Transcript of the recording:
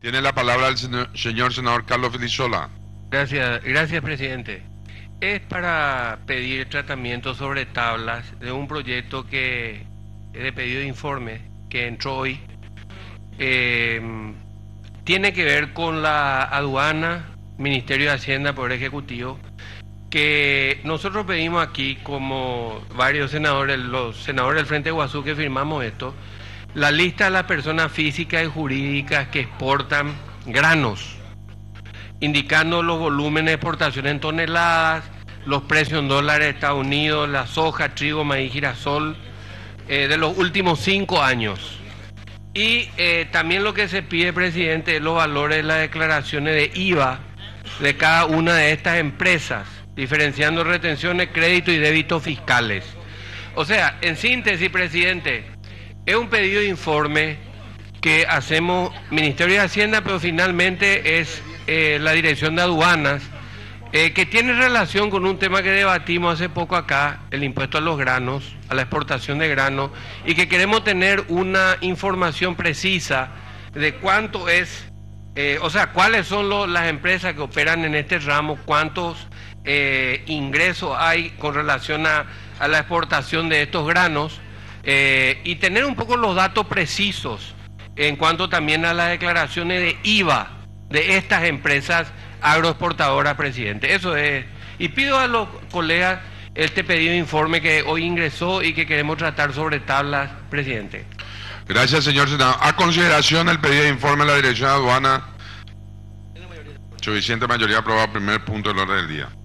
Tiene la palabra el señor senador Carlos Filisola. Gracias, presidente. Es para pedir tratamiento sobre tablas de un proyecto que es de pedido de informe que entró hoy. Tiene que ver con la aduana, Ministerio de Hacienda, Poder Ejecutivo, que nosotros pedimos aquí, como varios senadores, los senadores del Frente Guazú que firmamos esto, la lista de las personas físicas y jurídicas que exportan granos, indicando los volúmenes de exportación en toneladas, los precios en dólares de Estados Unidos, la soja, trigo, maíz, girasol, de los últimos 5 años. Y también lo que se pide, presidente, es los valores de las declaraciones de IVA de cada una de estas empresas, diferenciando retenciones, crédito y débitos fiscales. O sea, en síntesis, presidente, es un pedido de informe que hacemos Ministerio de Hacienda, pero finalmente es la Dirección de Aduanas, que tiene relación con un tema que debatimos hace poco acá, el impuesto a los granos, a la exportación de granos, y que queremos tener una información precisa de cuánto es, o sea, cuáles son las empresas que operan en este ramo, cuántos ingresos hay con relación a la exportación de estos granos, y tener un poco los datos precisos en cuanto también a las declaraciones de IVA de estas empresas agroexportadoras, presidente. Eso es. Y pido a los colegas este pedido de informe que hoy ingresó y que queremos tratar sobre tablas, presidente. Gracias, señor senador. A consideración el pedido de informe de la Dirección de Aduana. Suficiente mayoría aprobado. Primer punto del orden del día.